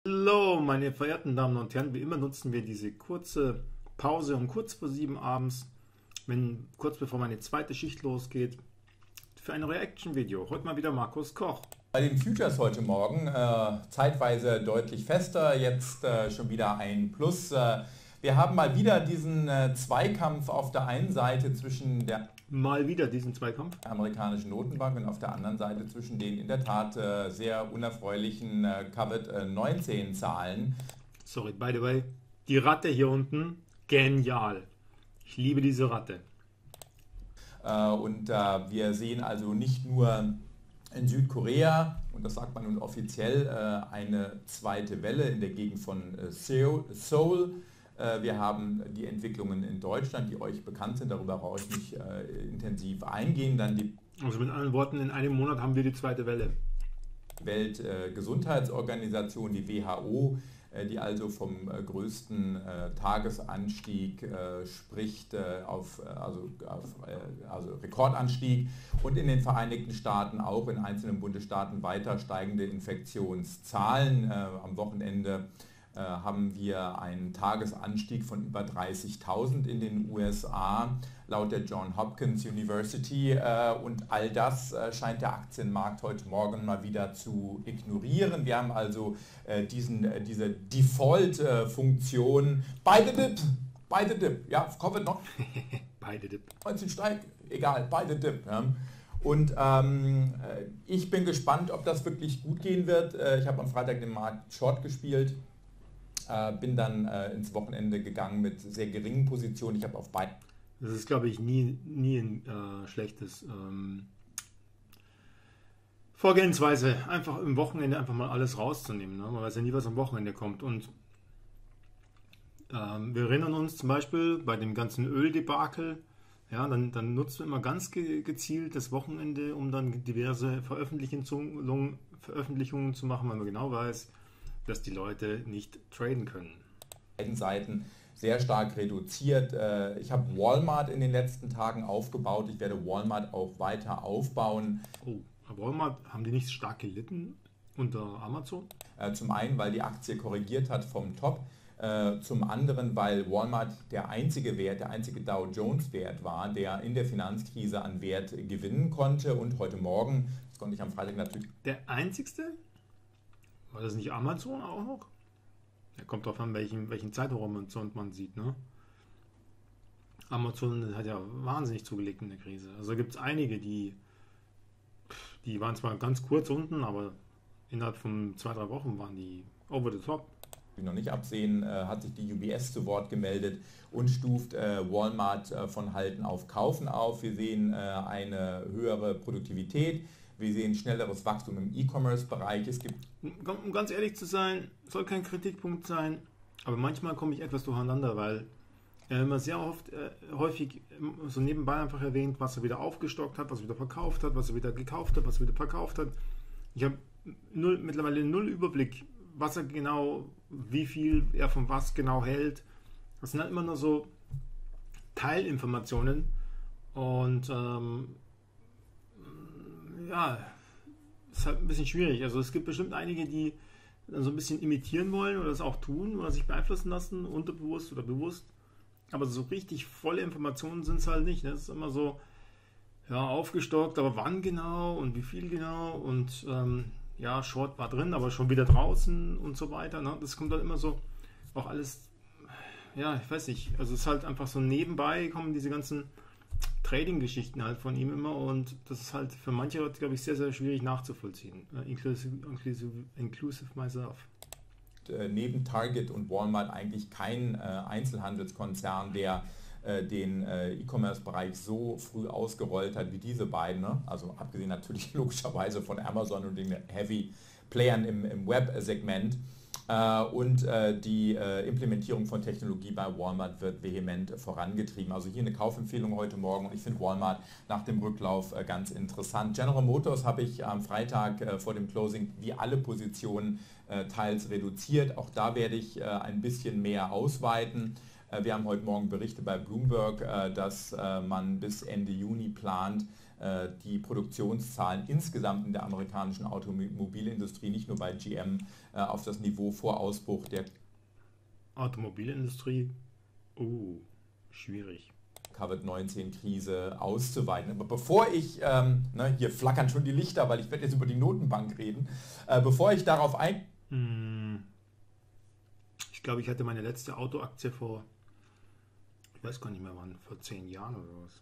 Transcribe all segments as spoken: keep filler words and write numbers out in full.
Hallo, meine verehrten Damen und Herren, wie immer nutzen wir diese kurze Pause um kurz vor sieben abends, wenn kurz bevor meine zweite Schicht losgeht, für ein Reaction-Video. Heute mal wieder Markus Koch. Bei den Futures heute Morgen äh, zeitweise deutlich fester, jetzt äh, schon wieder ein Plus. Äh, wir haben mal wieder diesen äh, Zweikampf auf der einen Seite zwischen der Mal wieder diesen Zweikampf. amerikanischen Notenbank und auf der anderen Seite zwischen den in der Tat äh, sehr unerfreulichen äh, Covid neunzehn Zahlen. Sorry, by the way, die Ratte hier unten, genial. Ich liebe diese Ratte. Äh, und äh, wir sehen also nicht nur in Südkorea, und das sagt man nun offiziell, äh, eine zweite Welle in der Gegend von äh, Seoul. Äh, wir haben die Entwicklungen in Deutschland, die euch bekannt sind, darüber brauche ich nicht äh, intensiv eingehen. Dann die Also mit anderen Worten, in einem Monat haben wir die zweite Welle. Weltgesundheitsorganisation, die W H O, die also vom äh, größten äh, Tagesanstieg äh, spricht, äh, auf, äh, also, auf äh, also Rekordanstieg, und in den Vereinigten Staaten auch in einzelnen Bundesstaaten weiter steigende Infektionszahlen. Äh, am Wochenende äh, haben wir einen Tagesanstieg von über dreißigtausend in den U S A, laut der Johns Hopkins University, äh, und all das äh, scheint der Aktienmarkt heute Morgen mal wieder zu ignorieren. Wir haben also äh, diesen, äh, diese Default-Funktion, äh, buy the dip, buy the dip, ja, Covid noch, Buy the dip. neunzehn steigt, egal, buy the dip. Ja. Und ähm, ich bin gespannt, ob das wirklich gut gehen wird. Äh, ich habe am Freitag den Markt Short gespielt. Äh, bin dann äh, ins Wochenende gegangen mit sehr geringen Positionen. Ich habe auf beiden. Das ist, glaube ich, nie, nie ein äh, schlechtes ähm, Vorgehensweise, einfach im Wochenende einfach mal alles rauszunehmen. Ne? Man weiß ja nie, was am Wochenende kommt. Und ähm, wir erinnern uns zum Beispiel bei dem ganzen Öldebakel, ja, dann, dann nutzen wir immer ganz ge gezielt das Wochenende, um dann diverse Veröffentlichungen, Veröffentlichungen zu machen, weil man genau weiß, dass die Leute nicht traden können. Beiden Seiten sehr stark reduziert. Ich habe Walmart in den letzten Tagen aufgebaut. Ich werde Walmart auch weiter aufbauen. Oh, Walmart, haben die nicht stark gelitten unter Amazon? Zum einen, weil die Aktie korrigiert hat vom Top. Zum anderen, weil Walmart der einzige Wert, der einzige Dow Jones Wert war, der in der Finanzkrise an Wert gewinnen konnte. Und heute Morgen, das konnte ich am Freitag natürlich... Der einzigste? War das nicht Amazon auch noch? Ja, kommt drauf an, welchen, welchen Zeithorizont man sieht, ne? Amazon hat ja wahnsinnig zugelegt in der Krise. Also gibt es einige, die, die waren zwar ganz kurz unten, aber innerhalb von zwei, drei Wochen waren die over the top. Noch nicht absehen, äh, hat sich die U B S zu Wort gemeldet und stuft äh, Walmart äh, von Halten auf Kaufen auf. Wir sehen äh, eine höhere Produktivität. Wir sehen schnelleres Wachstum im E-Commerce-Bereich. Es gibt, um ganz ehrlich zu sein, soll kein Kritikpunkt sein, aber manchmal komme ich etwas durcheinander, weil äh, man sehr oft, äh, häufig äh, so nebenbei einfach erwähnt, was er wieder aufgestockt hat, was er wieder verkauft hat, was er wieder gekauft hat, was er wieder verkauft hat. Ich habe null, mittlerweile null Überblick, was er genau, wie viel er von was genau hält. Das sind halt immer nur so Teilinformationen und ähm, ja, ist halt ein bisschen schwierig. Also es gibt bestimmt einige, die dann so ein bisschen imitieren wollen oder das auch tun oder sich beeinflussen lassen, unterbewusst oder bewusst. Aber so richtig volle Informationen sind es halt nicht. Das ist immer so, ja, aufgestockt, aber wann genau und wie viel genau und ähm, ja, Short war drin, aber schon wieder draußen und so weiter. Ne? Das kommt dann immer so, auch alles, ja, ich weiß nicht. Also es ist halt einfach so nebenbei kommen diese ganzen Trading-Geschichten halt von ihm immer und das ist halt für manche Leute, glaube ich, sehr, sehr schwierig nachzuvollziehen. Uh, inclusive, inclusive, inclusive myself. Äh, neben Target und Walmart eigentlich kein äh, Einzelhandelskonzern, der äh, den äh, E-Commerce-Bereich so früh ausgerollt hat wie diese beiden. Ne? Also abgesehen natürlich logischerweise von Amazon und den Heavy Playern im, im Web-Segment. Uh, und uh, die uh, Implementierung von Technologie bei Walmart wird vehement vorangetrieben. Also hier eine Kaufempfehlung heute Morgen und ich finde Walmart nach dem Rücklauf uh, ganz interessant. General Motors habe ich am Freitag uh, vor dem Closing wie alle Positionen uh, teils reduziert. Auch da werde ich uh, ein bisschen mehr ausweiten. Uh, wir haben heute Morgen Berichte bei Bloomberg, uh, dass uh, man bis Ende Juni plant, äh, die Produktionszahlen insgesamt in der amerikanischen Automobilindustrie, nicht nur bei G M, äh, auf das Niveau vor Ausbruch der Automobilindustrie, oh, schwierig. Covid neunzehn Krise auszuweiten. Aber bevor ich, ähm, ne, hier flackern schon die Lichter, weil ich werde jetzt über die Notenbank reden, äh, bevor ich darauf ein... Hm. Ich glaube, ich hatte meine letzte Autoaktie vor, ich weiß gar nicht mehr wann, vor zehn Jahren oder was.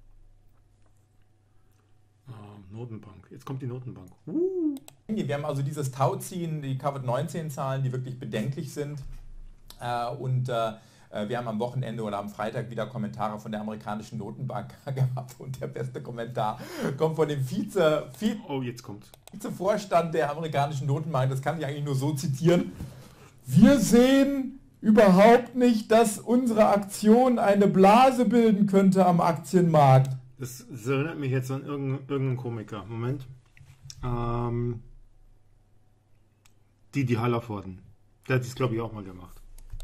Ähm, Notenbank. Jetzt kommt die Notenbank. Uh. Wir haben also dieses Tauziehen, die Covid neunzehn Zahlen, die wirklich bedenklich sind. Äh, und äh, wir haben am Wochenende oder am Freitag wieder Kommentare von der amerikanischen Notenbank gehabt. Und der beste Kommentar kommt von dem Vize, Vize, oh, jetzt kommt's. Vizevorstand der amerikanischen Notenbank. Das kann ich eigentlich nur so zitieren. Wir sehen überhaupt nicht, dass unsere Aktion eine Blase bilden könnte am Aktienmarkt. Das, das erinnert mich jetzt an irgendeinen, irgendeinen Komiker. Moment. Ähm, Didi Hallervorden. Der hat das, glaube ich, auch mal gemacht.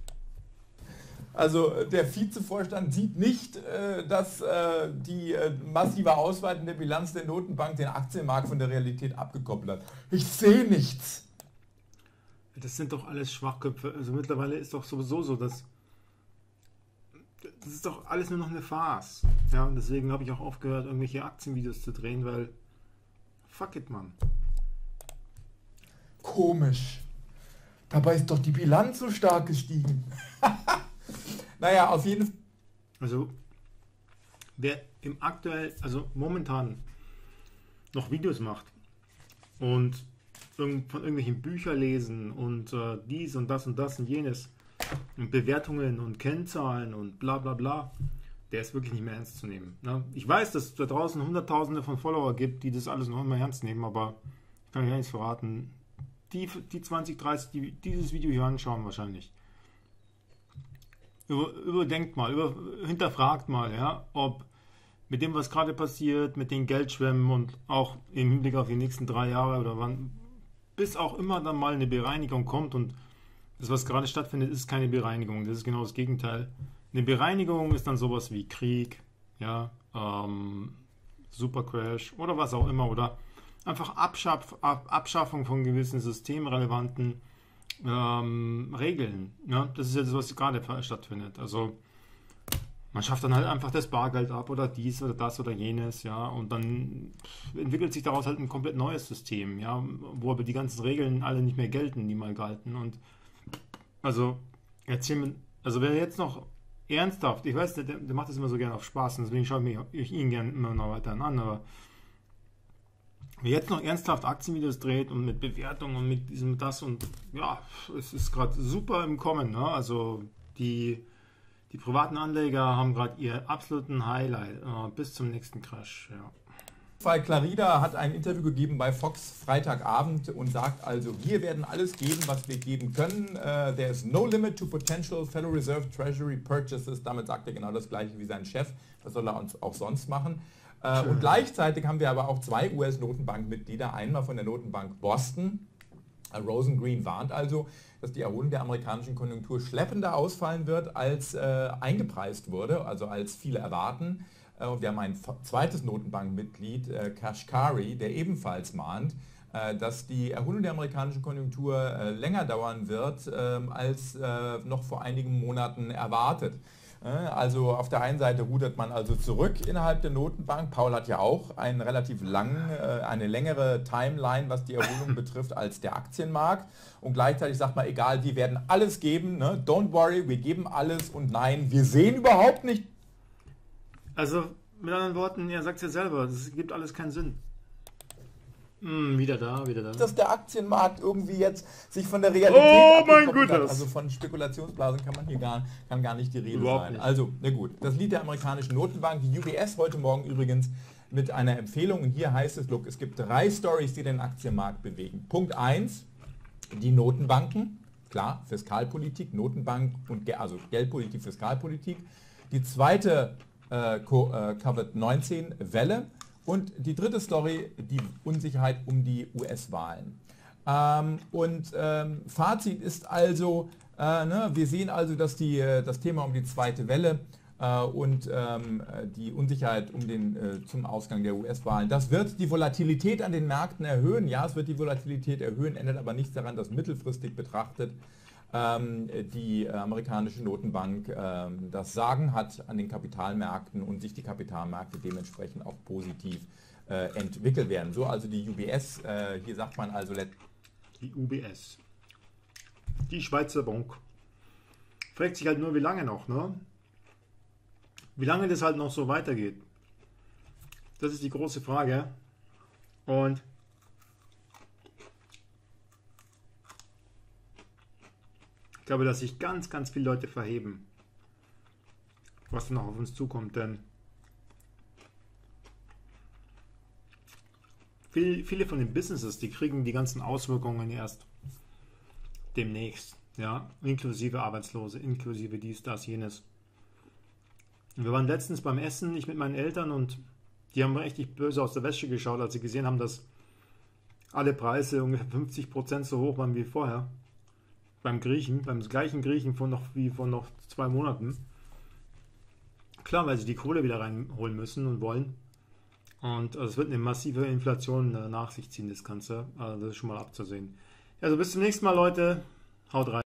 Also der Vizevorstand sieht nicht, äh, dass äh, die äh, massive Ausweitung der Bilanz der Notenbank den Aktienmarkt von der Realität abgekoppelt hat. Ich sehe nichts. Das sind doch alles Schwachköpfe. Also mittlerweile ist doch sowieso so, dass das ist doch alles nur noch eine Farce. Ja, und deswegen habe ich auch aufgehört, irgendwelche Aktienvideos zu drehen, weil fuck it, Mann. Komisch. Dabei ist doch die Bilanz so stark gestiegen. Naja, auf jeden Fall. Also, wer im aktuell, also momentan noch Videos macht und von irgendwelchen Büchern lesen und äh, dies und das und das und jenes und Bewertungen und Kennzahlen und bla bla bla, der ist wirklich nicht mehr ernst zu nehmen. Ne? Ich weiß, dass es da draußen Hunderttausende von Follower gibt, die das alles noch immer ernst nehmen, aber ich kann gar nichts verraten. Die, die zwanzig, dreißig, die dieses Video hier anschauen wahrscheinlich. Über, überdenkt mal, über, hinterfragt mal, ja, ob mit dem, was gerade passiert, mit den Geldschwemmen und auch im Hinblick auf die nächsten drei Jahre oder wann, bis auch immer dann mal eine Bereinigung kommt, und das, was gerade stattfindet, ist keine Bereinigung, das ist genau das Gegenteil. Eine Bereinigung ist dann sowas wie Krieg, ja, ähm, Supercrash oder was auch immer, oder einfach Abschaff, Ab, Abschaffung von gewissen systemrelevanten ähm, Regeln. Ja? Das ist ja das, was gerade stattfindet. Also man schafft dann halt einfach das Bargeld ab oder dies oder das oder jenes, ja, und dann entwickelt sich daraus halt ein komplett neues System, ja, wo aber die ganzen Regeln alle nicht mehr gelten, die mal galten. Und also erzähl mir, also wer jetzt noch ernsthaft, ich weiß, der, der macht das immer so gerne auf Spaß, und deswegen schaue ich, mir, ich ihn gerne immer noch weiter an, aber wer jetzt noch ernsthaft Aktienvideos dreht und mit Bewertungen und mit diesem das und ja, es ist gerade super im Kommen, ne? Also die Die privaten Anleger haben gerade ihr absoluten Highlight äh, bis zum nächsten Crash. Ja. Weil Clarida hat ein Interview gegeben bei Fox Freitagabend und sagt also, wir werden alles geben, was wir geben können. Uh, there is no limit to potential Federal Reserve Treasury purchases. Damit sagt er genau das gleiche wie sein Chef. Was soll er uns auch sonst machen? Uh, und gleichzeitig haben wir aber auch zwei U S-Notenbankmitglieder. Einmal von der Notenbank Boston. Rosengreen warnt also, dass die Erholung der amerikanischen Konjunktur schleppender ausfallen wird, als äh, eingepreist wurde, also als viele erwarten. Äh, wir haben ein zweites Notenbankmitglied, äh, Kashkari, der ebenfalls mahnt, äh, dass die Erholung der amerikanischen Konjunktur äh, länger dauern wird, äh, als äh, noch vor einigen Monaten erwartet. Also auf der einen Seite rudert man also zurück innerhalb der Notenbank. Paul hat ja auch einen relativ langen, eine längere Timeline, was die Erholung betrifft, als der Aktienmarkt. Und gleichzeitig sagt man, egal, wir werden alles geben, ne? Don't worry, wir geben alles, und nein, wir sehen überhaupt nicht. Also mit anderen Worten, er sagt es ja selber, es gibt alles keinen Sinn. Hm, wieder da, wieder da. Dass der Aktienmarkt irgendwie jetzt sich von der Realität oh mein Gott, hat. Also von Spekulationsblasen kann man hier gar, kann gar nicht die Rede Überhaupt sein. Nicht. Also, na gut, das Lied der amerikanischen Notenbank, die U B S heute Morgen übrigens mit einer Empfehlung, und hier heißt es, look, es gibt drei Stories, die den Aktienmarkt bewegen. Punkt eins, die Notenbanken, klar, Fiskalpolitik, Notenbank und also Geldpolitik, Fiskalpolitik. Die zweite äh, Covid neunzehn Welle. Und die dritte Story, die Unsicherheit um die U S-Wahlen. Ähm, und ähm, Fazit ist also, äh, ne, wir sehen also, dass die, das Thema um die zweite Welle äh, und ähm, die Unsicherheit um den, äh, zum Ausgang der U S-Wahlen. Das wird die Volatilität an den Märkten erhöhen. Ja, es wird die Volatilität erhöhen, ändert aber nichts daran, dass mittelfristig betrachtet ähm, die amerikanische Notenbank ähm, das Sagen hat an den Kapitalmärkten und sich die Kapitalmärkte dementsprechend auch positiv äh, entwickelt werden. So also die U B S, äh, hier sagt man also... Die U B S. Die Schweizer Bank. Fragt sich halt nur, wie lange noch, ne? Wie lange das halt noch so weitergeht. Das ist die große Frage. Und ich glaube, dass sich ganz, ganz viele Leute verheben, was dann noch auf uns zukommt, denn viel, viele von den Businesses, die kriegen die ganzen Auswirkungen erst demnächst, ja, inklusive Arbeitslose, inklusive dies, das, jenes. Und wir waren letztens beim Essen, ich mit meinen Eltern, und die haben richtig böse aus der Wäsche geschaut, als sie gesehen haben, dass alle Preise ungefähr fünfzig Prozent so hoch waren wie vorher. Beim Griechen, beim gleichen Griechen von noch, wie vor noch zwei Monaten. Klar, weil sie die Kohle wieder reinholen müssen und wollen. Und also es wird eine massive Inflation äh, nach sich ziehen, das Ganze. Also das ist schon mal abzusehen. Also bis zum nächsten Mal, Leute. Haut rein.